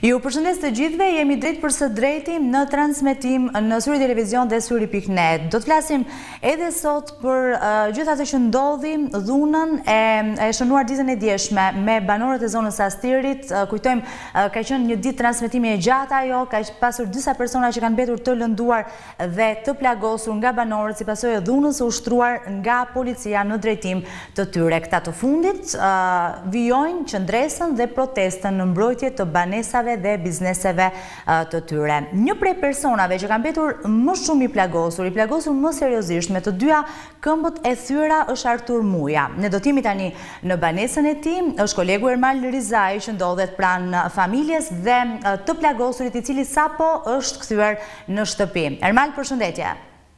Ju përshëndes të gjithëve, jemi drejt për së drejti në transmetim në Syri Televizion dhe Syri.net. Do të flasim edhe sot për gjithë atë që ndodhi dhunën e shënuar ditën e djeshme me banorët e zonës Astirit. Kujtojmë, ka qenë një ditë transmetimi e gjatë ajo, ka pasur disa persona që kanë mbetur të lënduar dhe të plagosur nga banorët si pasojë e dhunës së ushtruar nga policia në drejtim të tyre. Këta të fundit vijojnë qëndresën dhe protestën në mbrojtje të banesave dhe bizneseve të tyre. Një prej personave që kanë mbetur më shumë i plagosur më seriozisht me të dyja këmbët e thyera është Artur Muja. Ne do t'jemi tani në banesën e tij, është kolegu Ermal Rizaj që ndodhet pranë familjes dhe të plagosurit i cili sapo është kthyer në shtëpi. Ermal, përshëndetje.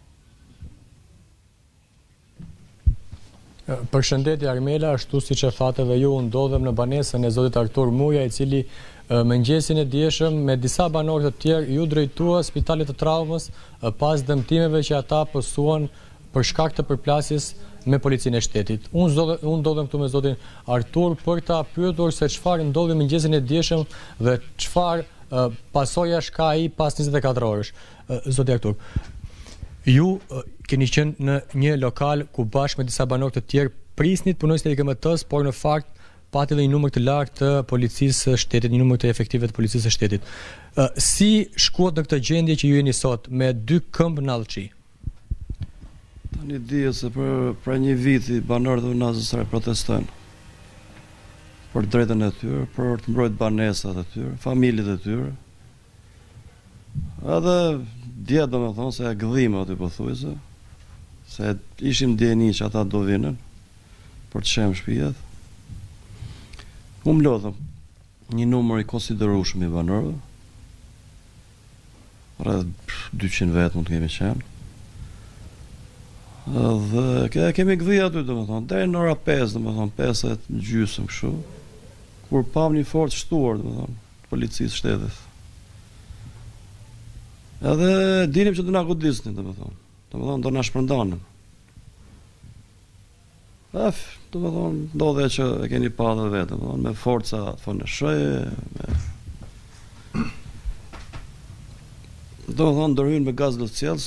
Përshëndetje Armela, ashtu siç e thatë edhe ju, ndodhem në banesën e zotit Artur Muja, i cili mëngjesin e dieshëm me disa banorë të tjerë ju drejtua spitalit të traumës pas dëmtimeve që ata pësuan për shkak të përplasjes me policinë e shtetit. Unë ndodhem këtu me zotin Artur për ta pyetur se çfarë ndodhi mëngjesin e dieshëm dhe çfarë pasojash ka ai pas 24 orësh. Zoti Artur, ju keni qenë në një lokal ku bashkë me disa banorë të tjerë prisnit punonjësit e IKMT-s, por në fakt pati dhe një numër të lartë të policisë së shtetit, një numër të efektive të policisë së shtetit. Si shkuat në këtë gjendje që ju jeni sot me dy këmbë nallçi? Tani dije se për një viti banorët e Unazës së Re protestojnë për drejtën e tyre, për të mbrojtur banesat e tyre, familjet e tyre. Edhe dje domethënë se gëdhim aty pothuajse, se ishim dieni që ata do vinin për të shem shtëpiat. Mlodhëm një numër i konsiderueshëm i banorëve, rreth 200 vet mund të kemi qenë. Dhe kemi gdhi aty domethënë deri në ora 5, domethënë 5:30 kështu, kur pam një forcë shtuar domethënë policisë shtetit. Edhe dinim që do na godisnin domethënë do na shpërndanin. Domethënë ndodhe që e keni pa dhe vetë, me forca FNSH-je, domethënë ndërhyn me gaz lëcjelës,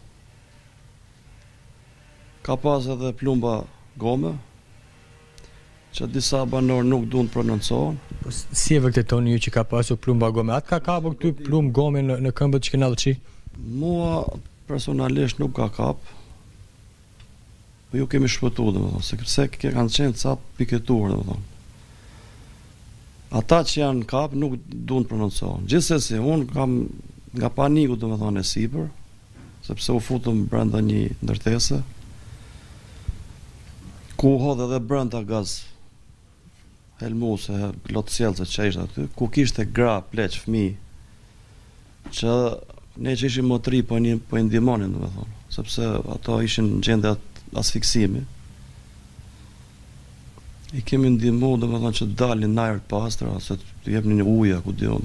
ka pas edhe plumba gome, që disa banorë nuk duan të prononcohen. Si e vërtetoni ju që ka pasur plumba gome? Atë ka kapur këty plumb gome në këmbët që kena lëçi? Mua personalisht nuk ka kap. Po ju kemi shpëtuar domethënë, se kanë qenë ca piketuar domethënë. Ata që janë kap nuk duan të prononcohen. Gjithsesi, unë kam nga paniku domethënë e sipër, sepse u futëm brenda një ndërtese ku hodh edhe brenda gaz helmuse, lotësjellse që ishte aty, ku kishte gra, pleq, fëmijë, që ne që ishim më tri po i ndihmonin domethënë, sepse ato ishin në gjendje asfiksimi. I kemi ndihmu domethënë që të dalin në ajër të pastër, ose të jepnin ujë ku diun.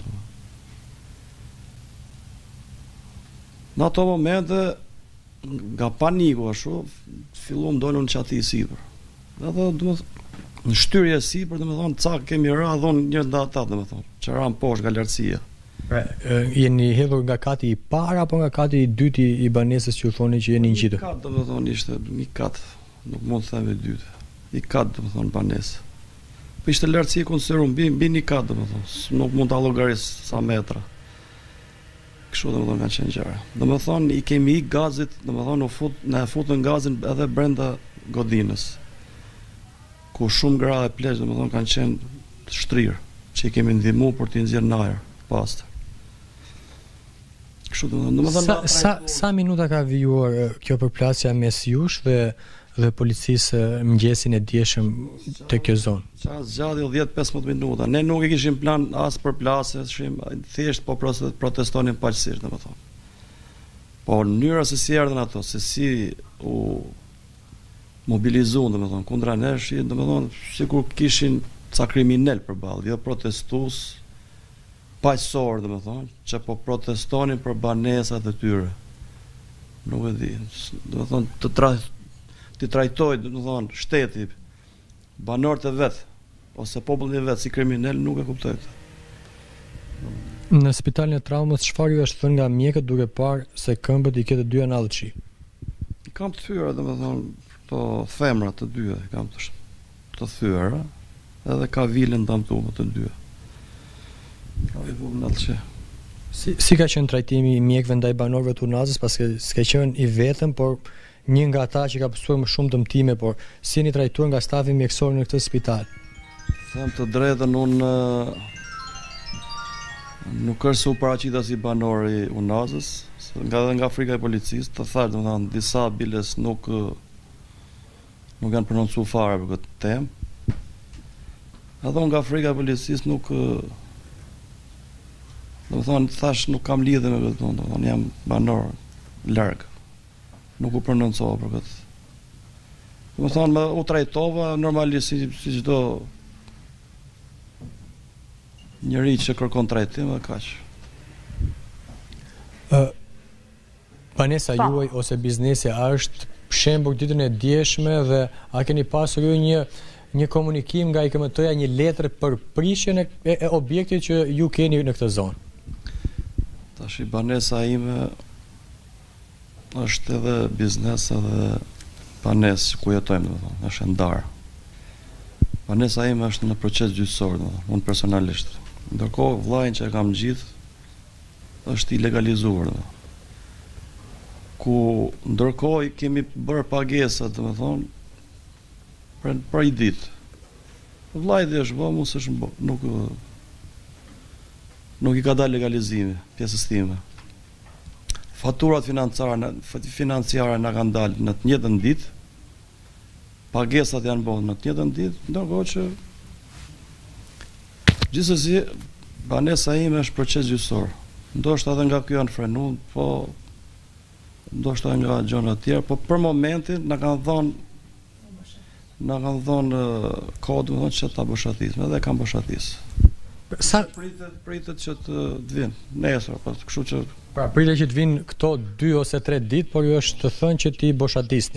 Në ato momente nga paniku ashtu filluam dolën çati i sipër. Edhe domethënë në shtyrje e sipër domethënë ca kemi radhon njëri ndaj ata domethënë, që ran poshtë nga lartësia. Pra, jeni hedhur nga kati i parë apo nga kati i dytë i banesës që u thoni që jeni ngjitur? Kat domethënë ishte një kat, nuk mund të them i dytë. I kat domethënë banesë. Po ishte lartësi konsideruar mbi një kat domethënë, nuk mund ta llogaris sa metra. Kështu domethënë kanë qenë gjëra. Domethënë i kemi ik gazit, domethënë na e futën gazin edhe brenda godinës. Ku shumë gra e pleq domethënë kanë qenë shtrirë, që i kemi ndihmuar për të nxjerrë në ajër pastër. Sa minuta ka vijuar kjo përplasje mes jush dhe policisë mëngjesin e dieshëm te kjo zonë? Zgjati 10-15 minuta. Ne nuk e kishim plan as përplasje, thjesht po protestonin paqësisht domethënë. Po në mënyra se si erdhën ato, se si u mobilizuan domethënë kundra nesh, domethënë sikur kishin ca kriminal përballë, jo protestues paqësor domethënë, që po protestonin për banesat e tyre. Nuk e di, domethënë të trajtoj domethënë shteti banorët e vet ose popullin e vet si kriminal nuk e kuptoj. Në spitalin e traumës, çfarë ju është thënë nga mjekët duke parë se këmbët i ketë dy anallëqi? Kam të thyera, domethënë, to femra të dyja, kam të thyera, edhe ka vilën damtuar të dyja. Ka i vogël anallëqi. Si ka qenë trajtimi i mjekëve ndaj banorëve të Unazës, paske s'ka qenë i vetëm, por një nga ata që ka pasur më shumë dëmtime, por si jeni trajtuar nga stafi mjekësor në këtë spital? Them të drejtën, unë nuk është se u paraqita si banor i Unazës, nga frika e policisë, të thash, domethënë, disa biles nuk janë prononcuar fare për këtë temë. Edhe nga frika e policisë nuk domethënë thash nuk kam lidhje me këtë, domethënë jam banor larg. Nuk u prononcova për këtë. Domethënë u trajtova normalisht si çdo njëri që kërkon trajtim dhe kaq. Banesa juaj ose biznesi është shembur ditën e djeshme dhe a keni pasur ju një komunikim nga IKMT-ja, një letër për prishjen e objektit që ju keni në këtë zonë? Tash banesa ime është edhe biznes edhe banesë ku jetojmë, domethënë, është ndarë. Banesa ime është në proces gjyqësor, domethënë, unë personalisht. Ndërkohë vllajin që e kam gjithë është i legalizuar, domethënë. Ku ndërkohë kemi bërë pagesa, domethënë, për i ditë. Vllai dhe është bë, mos është bë, nuk i ka dalë legalizimi pjesës time. Faturat financiare na kanë dalë në të njëjtën ditë. Pagesat janë bërë në të njëjtën ditë, ndërkohë që gjithsesi banesa ime është proces gjyqësor. Ndoshta edhe nga ky janë frenuar, po ndoshta nga gjëra të tjera, po për momentin na kanë dhënë kohë, domethënë që ta boshatismë, edhe kam boshatisë. Sa pritet që të vinë nesër, po kështu që pra pritet që të vinë këto 2 ose 3 ditë, por ju është të thënë që ti boshatisni.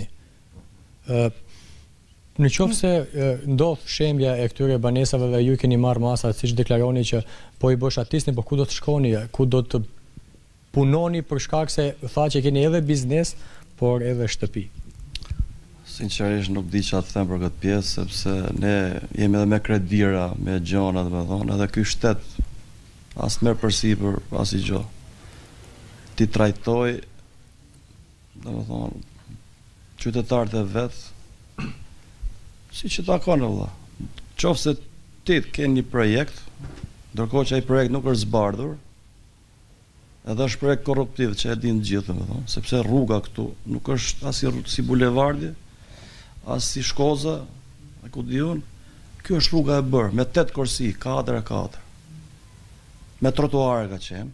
Në qoftë se ndodh shembja e këtyre banesave dhe ju keni marrë masa, siç deklaroni që po i boshatisni, po ku do të shkoni, ku do të punoni për shkak se tha që keni edhe biznes, por edhe shtëpi? Sinqerisht nuk di çfarë të them për këtë pjesë, sepse ne jemi edhe me kredira, me gjona, domethënë, edhe ky shtet as merr përsipër asgjë. Ti trajtoj, domethënë, qytetarët e vet si që takon valla. Qofse ti ke një projekt, ndërkohë që ai projekt nuk është zbardhur, edhe është projekt korruptiv që e din të gjithë, domethënë, sepse rruga këtu nuk është as si bulevardi, as si Shkoza, e ku diun, kjo është rruga e bërë, me 8 korsi, 4x4, me trotuare ka qenë,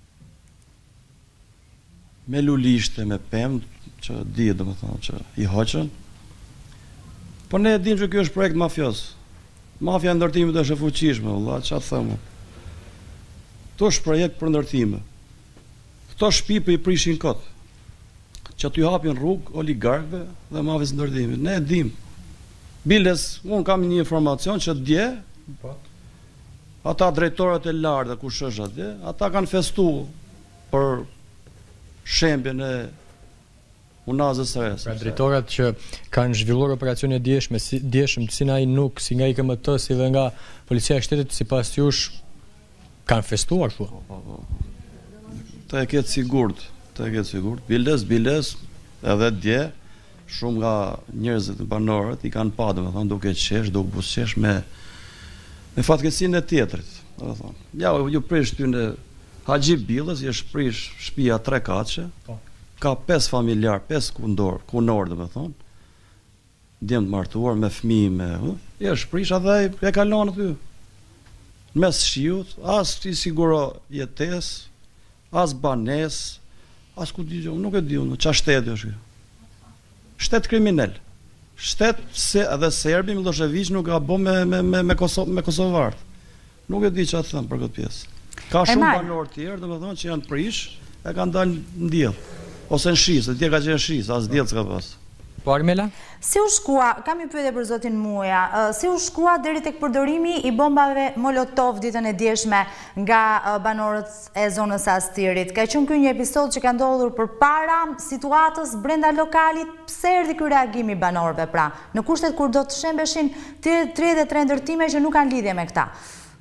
me lulishte, me pemë, që di, domethënë, që i hoqën, po ne e dim që kjo është projekt mafios. Mafia e ndërtimit është e fuqishme, valla, çfarë them unë. Kjo është projekt për ndërtime. Këto shtëpi po i prishin kot, që t'ju hapin rrugë oligarkëve dhe mafisë ndërtimit. Ne e dim. Biles, unë kam një informacion që dje, ata drejtorët e lartë, kush është atje, ata kanë festuar për shembjen e Unazës së Re. Pra drejtorat që kanë zhvilluar operacione djeshme, si nga INUK, si nga IKMT, si dhe nga Policia e Shtetit, sipas jush kanë festuar thua. Të e ketë sigurt, biles, edhe dje, shumë nga njerëzit banorët i kanë pa, domethënë, duke qesh, duke buzëqesh me fatkeqësinë e tjetrit, domethënë. Ja, ju prish ty në Haxhi Billës, je prish shtëpia 3 katëshe, ka 5 familjar, 5 kunor, domethënë, djemë të martuar me fëmijë, je shprish edhe e kalon aty. Mes shiut, as ti siguro jetes, as banes, as ku di, nuk e di unë, qa shteti është kjo? Shtet kriminal. Shtet se edhe Serbi Milošević nuk ka bë me kosovarët. Nuk e di çfarë them për këtë pjesë. Ka shumë banorë tjerë, domethënë, që janë prish, e kanë dalë në diell. Ose në shisë, tje ka qenë shisë, as diell s'ka pas. Po Armela? Si u shkua, kam një pyetje për zotin Muja, si u shkua deri tek përdorimi i bombave Molotov ditën e djeshme nga banorët e zonës së Astirit? Ka qenë ky një episod që ka ndodhur përpara situatës brenda lokalit, pse erdhi ky reagim i banorëve pra, në kushtet kur do të shembeshin 33 ndërtime që nuk kanë lidhje me këta?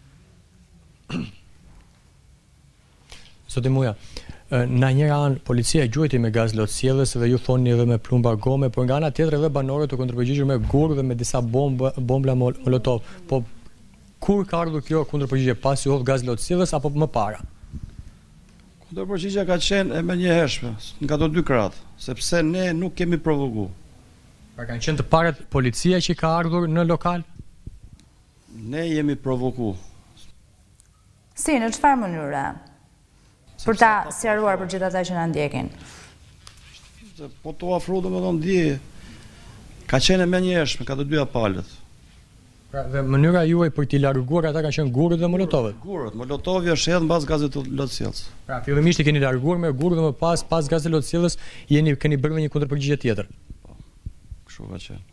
Zotin Muja, në njëra anë policia e gjuajti me gaz lotësjellës dhe ju thoni edhe me plumba gome, por nga ana tjetër edhe banorët u kundërpërgjigjur me gur dhe me disa bombla Molotov. Po kur ka ardhur kjo kundërpërgjigje, pasi u hodh gaz lotësjellës apo më para? Kundërpërgjigjja ka qenë e menjëhershme nga të dy kratë, sepse ne nuk kemi provokuar. Pra kanë qenë të parët policia që ka ardhur në lokal? Ne jemi provokuar. Si, në çfarë mënyre? Për ta sqaruar për gjithë ata që na ndjekin. Po to afro domethënë dje ka qenë më njëhershme ka të dyja palët. Pra dhe mënyra juaj për t'i larguar ata kanë qenë gurët dhe molotovët. Gurët, molotovi është hedhur mbas gazet lotësjellës. Pra fillimisht i keni larguar me gurë dhe më pas gazet lotësjellës keni bërë një kundërpërgjigje tjetër. Kështu ka qenë.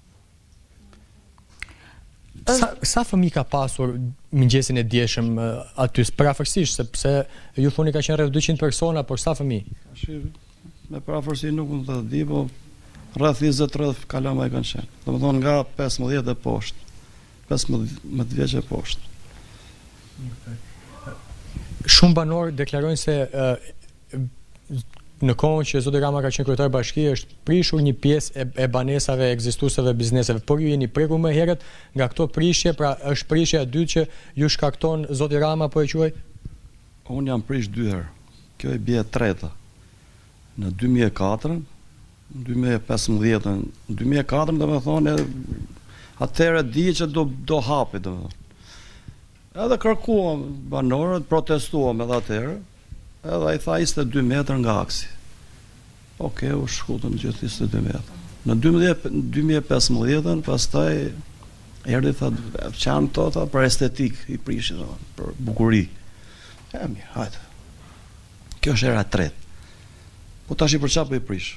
Sa fëmijë ka pasur mëngjesin e djeshëm aty parafërsisht, sepse ju thoni ka qenë rreth 200 persona, por sa fëmijë? Me parafërsi nuk mund të di, po rreth 20-30 kalama kanë qenë. Domethënë nga 15 e poshtë. 15 vjeç e poshtë. Shumë banorë deklarojnë se në kohën që zoti Rama ka qenë kryetar bashkie është prishur një pjesë e banesave ekzistuese dhe bizneseve, por ju jeni prekur më herët nga këto prishje, pra është prishja e dytë që ju shkakton zoti Rama, po e quaj? Unë jam prish 2 herë. Kjo i bie e treta. Në 2004, 2015, 2004 domethënë atëherë di që do hapi domethënë. Edhe kërkuam banorët, protestuam edhe atëherë. Edhe ai tha 22 metër nga aksi. Okej, u shkutën gjithë 22 metër. Në 2015, pastaj erdhi tha çan tota për estetik i prishit, për bukuri. E mirë, hajde. Kjo është era e tretë. Po tash i për çfarë po i prish?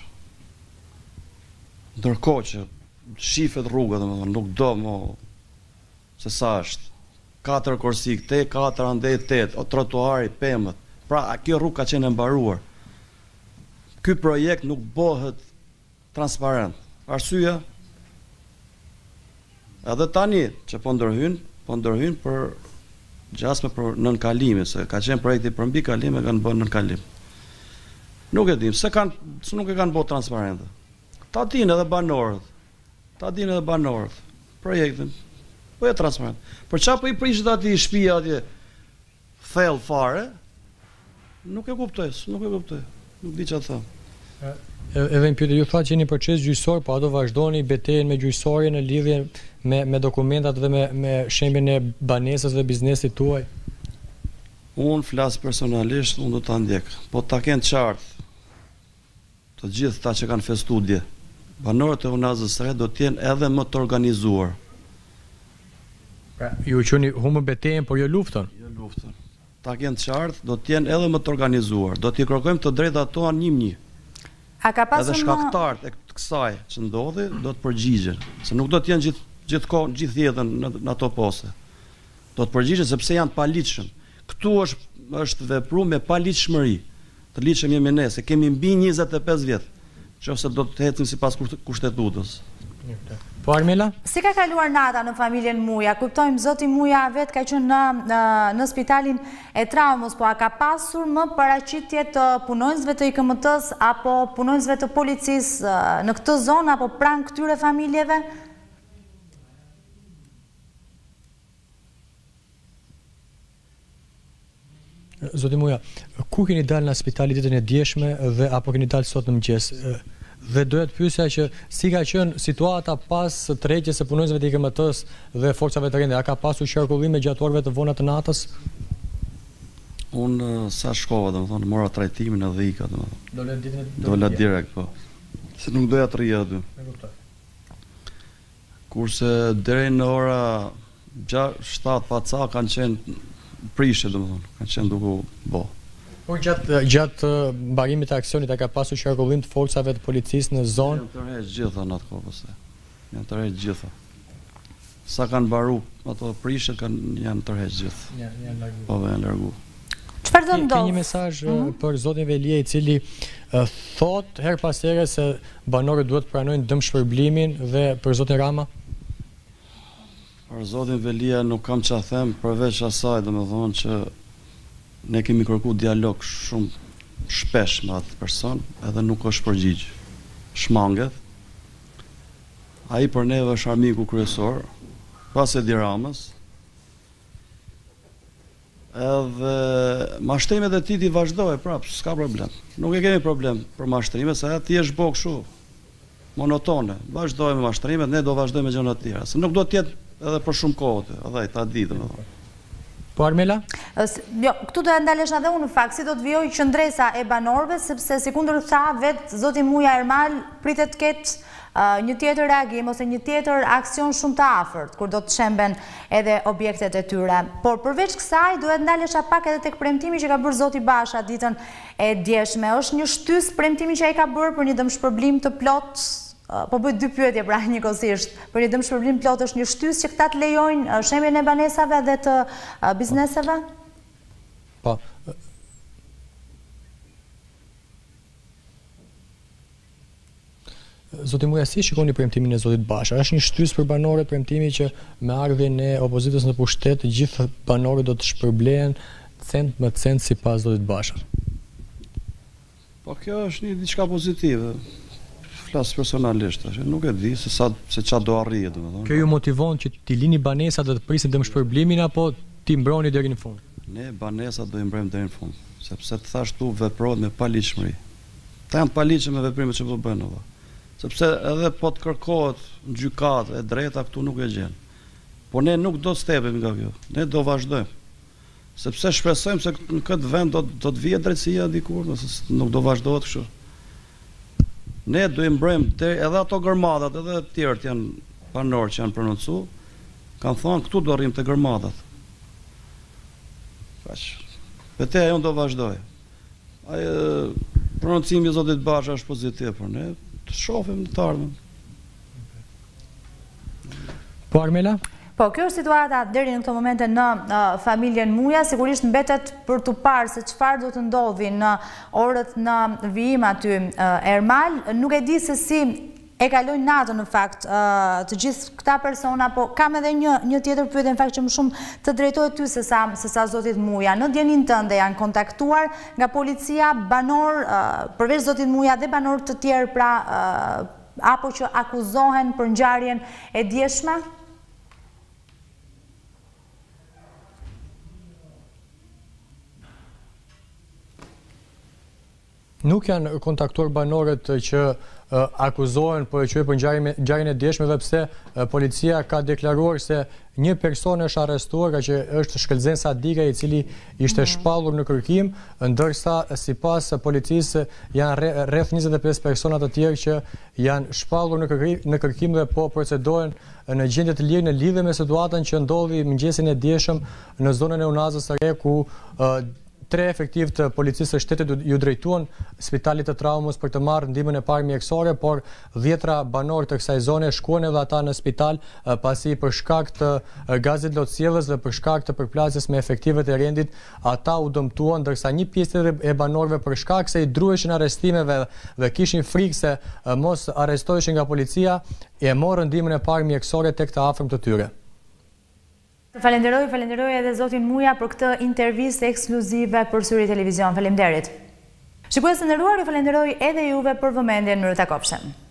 Ndërkohë që shifet rruga, domethënë nuk do më se sa është. 4 korsi këtej, 4 andej 8, o trotuari pemët. Pra, kjo rrugë ka qenë e mbaruar. Ky projekt nuk bëhet transparent. Arsyeja? Edhe tani që po ndërhyn për gjasme për nënkalime, se ka qenë projekti për mbi kalime, kanë bërë nënkalim. Nuk e dim, se nuk e kanë bërë transparente. Ta dinë edhe banorët. Projektin po e transparent. Për çfarë po i prishit aty shtëpia atje? Thellë fare. Nuk e kuptoj. Nuk di çfarë them. Edhe një pyetje, ju thatë që jeni proces gjyqësor, po a do vazhdoni betejën me gjyqësorin në lidhje me dokumentat dhe me shembjen e banesës dhe biznesit tuaj? Unë flas personalisht, unë do ta ndjek. Po ta kenë qartë të gjithë ta që kanë festuar dje. Banorët e Unazës së Re do të jenë edhe më të organizuar. Pra, ju qeni humbën betejën, por jo luftën. Jo luftën. Ta kenë qartë, do të jenë edhe më të organizuar. Do t'i kërkojmë të drejtat tona një. A ka pasur edhe shkaktarët e kësaj që ndodhi do të përgjigjen, se nuk do të jenë gjithkohë gjithë jetën në ato poste. Do të përgjigjen sepse janë të paligjshëm. Ktu është vepruar me paligjshmëri. Të ligjshëm jemi ne, se kemi mbi 25 vjet, nëse do të ecim sipas kushtetutës. Po Armela? Si ka kaluar nata në familjen Muja? Kuptojmë zoti Muja vet ka qenë në spitalin e traumës, po a ka pasur më paraqitje të punonjësve të IKMT-s apo punonjësve të policisë në këtë zonë apo pranë këtyre familjeve? Zoti Muja, ku keni dalë në spitali ditën e djeshme dhe apo keni dalë sot në mëngjes? Dhe doja të pyesja që si ka qenë situata pas tërheqjes së punonjësve të IKMT-s dhe forcave të rende, a ka pasur qarkullime gjatë orëve të vona të natës? Unë sa shkova, domethënë mora trajtimin edhe ika, domethënë. Dola direkt, po. Se nuk doja të rija aty. E kuptoj. Kurse deri në ora 6-7 paca kanë qenë prishje, domethënë, kanë qenë duke bo. Por gjatë mbarimit të aksionit a ka pasur qarkullim të forcave të policisë në zonë? Janë tërheq gjitha në atë kohë, janë tërheq gjitha. Sa kanë mbaru ato prishët janë tërheq gjitha. Po janë largu. Çfarë do ndodh? Ka një mesazh për zotin Velia i cili thot her pas here se banorët duhet pranojnë dëmshpërblimin dhe për zotin Rama? Për zotin Velia nuk kam ç'a them përveç asaj, domethënë që ne kemi kërku dialog shumë shpesh me atë person, edhe nuk është përgjigj. Shmanget. Ai për neve është armiku kryesor, pas Edi Ramës. Edhe mashtrimet e tij i vazhdoi prapë, s'ka problem. Nuk e kemi problem për mashtrimet, se aty është bë kështu monotone. Vazhdojmë me mashtrimet, ne do vazhdojmë me gjëra të tjera, se nuk do të jetë edhe për shumë kohë, edhe ta di domethënë. Po Armela? Jo, këtu do e ndalesh edhe unë në fakt, si do të vijoj qëndresa e banorëve, sepse si kundër tha vetë zoti Muja Ermal pritet të ketë një tjetër reagim ose një tjetër aksion shumë të afërt, kur do të shemben edhe objektet e tyre. Por përveç kësaj, duhet ndalesha pak edhe tek premtimi që ka bërë zoti Basha ditën e djeshme. Është një shtys premtimi që ai ka bërë për një dëmshpërblim të plot. Po bëjt dy pyetje pra njëkohësisht. Për një dëmshpërblim plot është një shtys që këta të lejojnë shembjen e banesave dhe të bizneseve? Po. Zoti Muja, si shikoni premtimin e zotit Basha? Është një shtys për banorët premtimi që me ardhjen e opozitës në pushtet të gjithë banorët do të shpërblehen cent më cent sipas zotit Basha? Po kjo është një diçka pozitive. Flas personalisht, nuk e di se ç'a do arrihet, domethënë. Kjo ju motivon që t'i lini banesat dhe të prisni dëmshpërblimin apo t'i mbroni deri në fund? Ne banesat do i mbrojmë deri në fund, sepse të thash tu veprohet me paligjshmëri. Ta janë paligjshme me veprimet që do bëjnë ata. Sepse edhe po të kërkohet në gjykatë e drejta këtu nuk e gjen. Po ne nuk do stepemi nga kjo. Ne do vazhdojmë. Sepse shpresojmë se në këtë vend do të vijë drejtësia dikur, nëse nuk do vazhdohet kështu. Ne do i mbrojmë edhe ato gërmadat, edhe të tjerët janë banorë që janë prononcu, kanë thonë këtu do rrim të gërmadat. Betejë ajo do vazhdoj. Prononcimi i zotit Basha është pozitiv për ne, të shohim në të ardhmen. Po Armela? Po, kjo është situata deri në këto momente në familjen Muja, sigurisht mbetet për të parë se çfarë do të ndodhi në orët në vijim aty Ermal. Nuk e di se si e kalojnë natën në fakt të gjithë këta persona, po kam edhe një tjetër pyetje në fakt që më shumë të drejtohet ty se sa zotit Muja. Në djenin tënde janë kontaktuar nga policia banor, përveç zotit Muja dhe banor të tjerë pra apo që akuzohen për ngjarjen e djeshme? Nuk janë kontaktuar banorët që akuzohen për ngjarjen e djeshme, dhe pse policia ka deklaruar se një person është arrestuar, që është Shkëlzen Sadika, i cili ishte shpallur në kërkim, ndërsa sipas policisë janë rreth 25 persona të tjerë që janë shpallur në kërkim dhe po procedohen në gjendje të lirë në lidhje me situatën që ndodhi mëngjesin e djeshëm në zonën e Unazës së Re, ku 3 efektiv të policisë së shtetit ju drejtuan spitalit të traumës për të marrë ndihmën e parë mjekësore, por 10 banorë të kësaj zone shkuan edhe ata në spital pasi për shkak të gazit lotësjellës dhe për shkak të përplasjes me efektivet e rendit ata u dëmtuan, ndërsa një pjesë e banorëve për shkak se i druheshin arrestimeve dhe kishin frikë se mos arrestoheshin nga policia, e morën ndihmën e parë mjekësore tek të afërm të tyre. Falenderoj edhe zotin Muja për këtë intervistë ekskluzive për Syri Televizion. Faleminderit. Shikues të nderuar, ju falenderoj edhe juve për vëmendjen. Mirë takofshim.